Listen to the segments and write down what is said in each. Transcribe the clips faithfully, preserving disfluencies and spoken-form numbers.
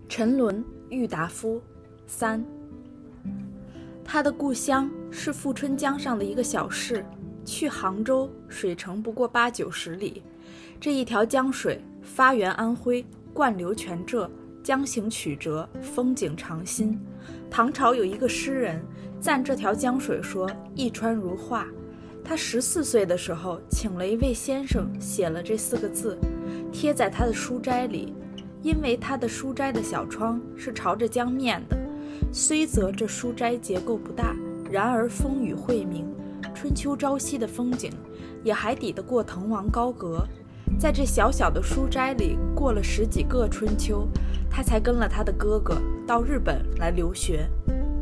沉沦郁达夫三。他的故乡是富春江上的一个小市，去杭州水程不过八九十里。这一条江水发源安徽，贯流泉浙，江行曲折，风景长新。唐朝有一个诗人赞这条江水说一川如画。他十四岁的时候请了一位先生写了这四个字，贴在他的书斋里。因为他的书斋的小窗是朝着江面的，虽则这书斋结构不大，然而风雨晦明，春秋朝夕的风景也还抵得过滕王高阁。在这小小的书斋里过了十几个春秋，他才跟了他的哥哥到日本来留学。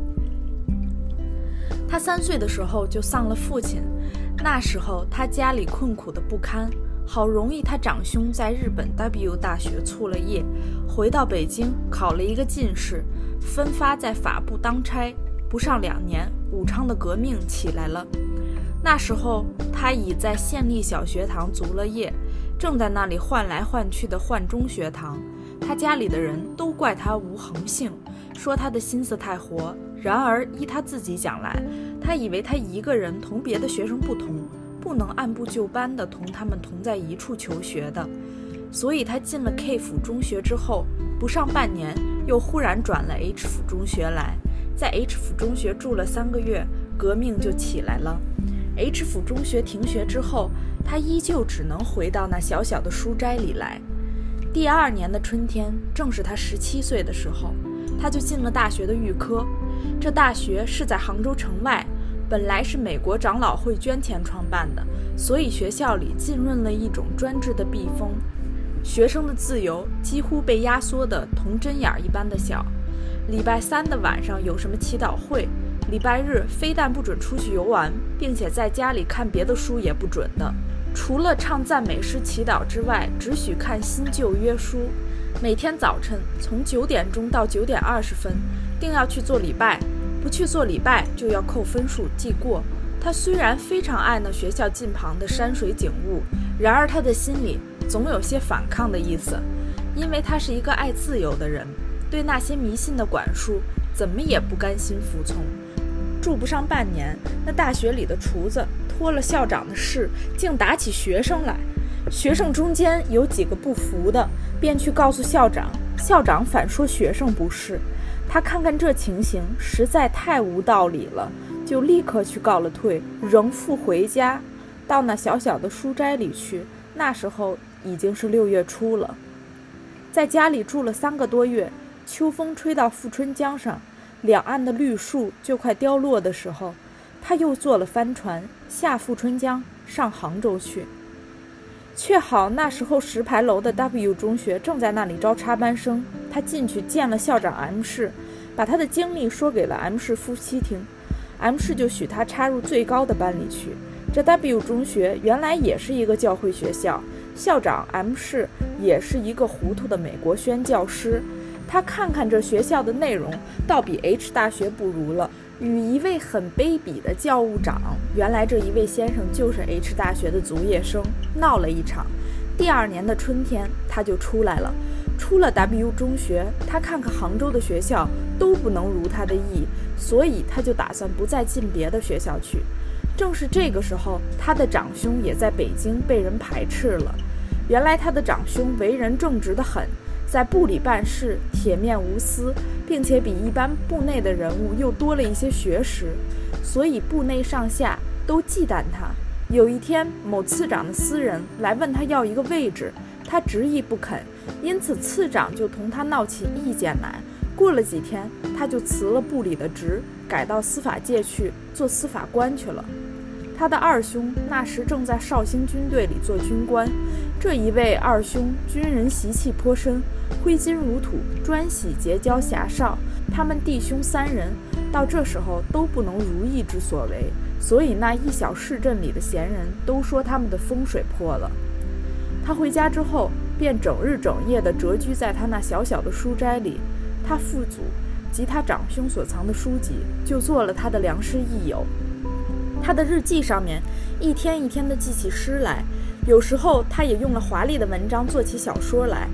他三岁的时候就丧了父亲，那时候他家里困苦的不堪，好容易他长兄在日本 W 大学蹙了业，回到北京考了一个进士，分发在法部当差。不上两年，武昌的革命起来了。那时候他已在县立小学堂卒了业，正在那里换来换去的换中学堂。他家里的人都怪他无恒性，说他的心思太活。然而依他自己讲来，他以为他一个人同别的学生不同，不能按部就班地同他们同在一处求学的。所以他进了 K 府中学之后，不上半年又忽然转了 H 府中学来。在 H 府中学住了三个月，革命就起来了。H 府中学停学之后，他依旧只能回到那小小的书斋里来。第二年的春天，正是他十七岁的时候，他就进了大学的预科。这大学是在杭州城外，本来是美国长老会捐钱创办的，所以学校里浸润了一种专制的避风，学生的自由几乎被压缩得同针眼一般的小。礼拜三的晚上有什么祈祷会，礼拜日非但不准出去游玩，并且在家里看别的书也不准的，除了唱赞美诗祈祷之外，只许看新旧约书。每天早晨从九点钟到九点二十分定要去做礼拜，不去做礼拜就要扣分数记过。他虽然非常爱那学校近旁的山水景物，然而他的心里总有些反抗的意思，因为他是一个爱自由的人，对那些迷信的管束怎么也不甘心服从。住不上半年，那大学里的厨子托了校长的事，竟打起学生来。学生中间有几个不服的，便去告诉校长，校长反说学生不是。他看看这情形实在太无道理了，就立刻去告了退，仍复回家，到那小小的书斋里去。那时候已经是六月初了。在家里住了三个多月，秋风吹到富春江上，两岸的绿树就快凋落的时候，他又坐了帆船下富春江上杭州去。却好那时候石牌楼的 W 中学正在那里招插班生，他进去见了校长 M 氏，把他的经历说给了 M 氏夫妻听。 M 氏就许他插入最高的班里去。这 W 中学原来也是一个教会学校，校长 M 氏也是一个糊涂的美国宣教师。他看看这学校的内容，倒比 H 大学不如了，与一位很卑鄙的教务长，原来这一位先生就是 H 大学的卒业生，闹了一场。第二年的春天他就出来了。出了 W 中学，他看看杭州的学校都不能如他的意，所以他就打算不再进别的学校去。正是这个时候，他的长兄也在北京被人排斥了。原来他的长兄为人正直得很，在部里办事铁面无私，并且比一般部内的人物又多了一些学识，所以部内上下都忌惮他。有一天，某次长的私人来问他要一个位置，他执意不肯，因此次长就同他闹起意见来。过了几天，他就辞了部里的职，改到司法界去做司法官去了。他的二兄那时正在绍兴军队里做军官，这一位二兄军人习气颇深，挥金如土，专喜结交侠少。他们弟兄三人到这时候都不能如意之所为，所以那一小市镇里的闲人都说他们的风水破了。他回家之后便整日整夜地蛰居在他那小小的书斋里，他父祖及他长兄所藏的书籍就做了他的良师益友。他的日记上面一天一天地记起诗来，有时候他也用了华丽的文章做起小说来。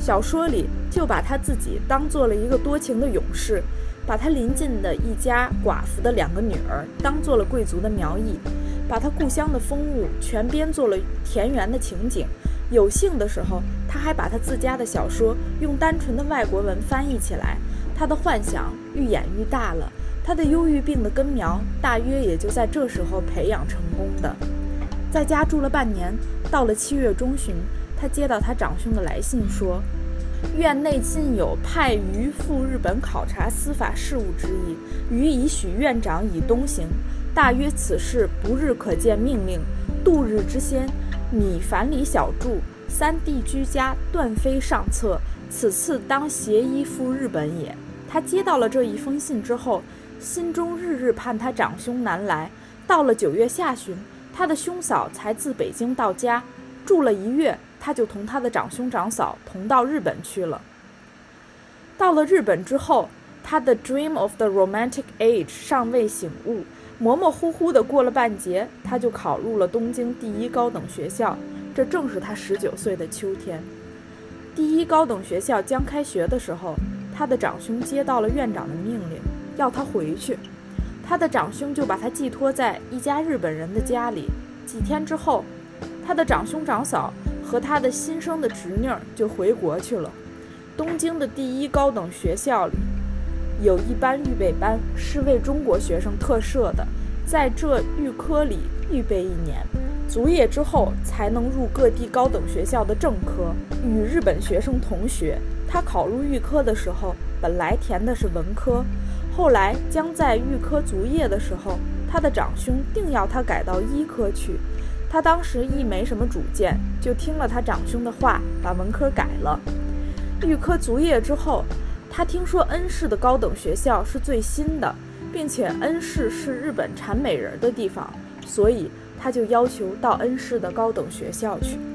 小说里就把他自己当做了一个多情的勇士，把他邻近的一家寡妇的两个女儿当做了贵族的苗裔，把他故乡的风物全编作了田园的情景。有幸的时候，他还把他自家的小说用单纯的外国文翻译起来。他的幻想愈演愈大了，他的忧郁病的根苗大约也就在这时候培养成功的。在家住了半年，到了七月中旬，他接到他长兄的来信说，院内近有派于赴日本考察司法事务之意，余已许院长以东行，大约此事不日可见命令，度日之先，拟凡理小著，三弟居家断非上策，此次当携衣赴日本也。他接到了这一封信之后，心中日日盼他长兄南来。到了九月下旬，他的兄嫂才自北京到家，住了一月，他就同他的长兄长嫂同到日本去了。到了日本之后，他的 Dream of the Romantic Age 尚未醒悟，模模糊糊地过了半截，他就考入了东京第一高等学校，这正是他十九岁的秋天。第一高等学校将开学的时候，他的长兄接到了院长的命令，要他回去。他的长兄就把他寄托在一家日本人的家里。几天之后，他的长兄长嫂和他的新生的侄女就回国去了。东京的第一高等学校里有一班预备班，是为中国学生特设的，在这预科里预备一年，卒业之后才能入各地高等学校的正科，与日本学生同学。他考入预科的时候，本来填的是文科，后来将在预科卒业的时候，他的长兄定要他改到医科去。他当时亦没什么主见，就听了他长兄的话，把文科改了。预科卒业之后，他听说恩市的高等学校是最新的，并且恩市是日本产美人的地方，所以他就要求到恩市的高等学校去。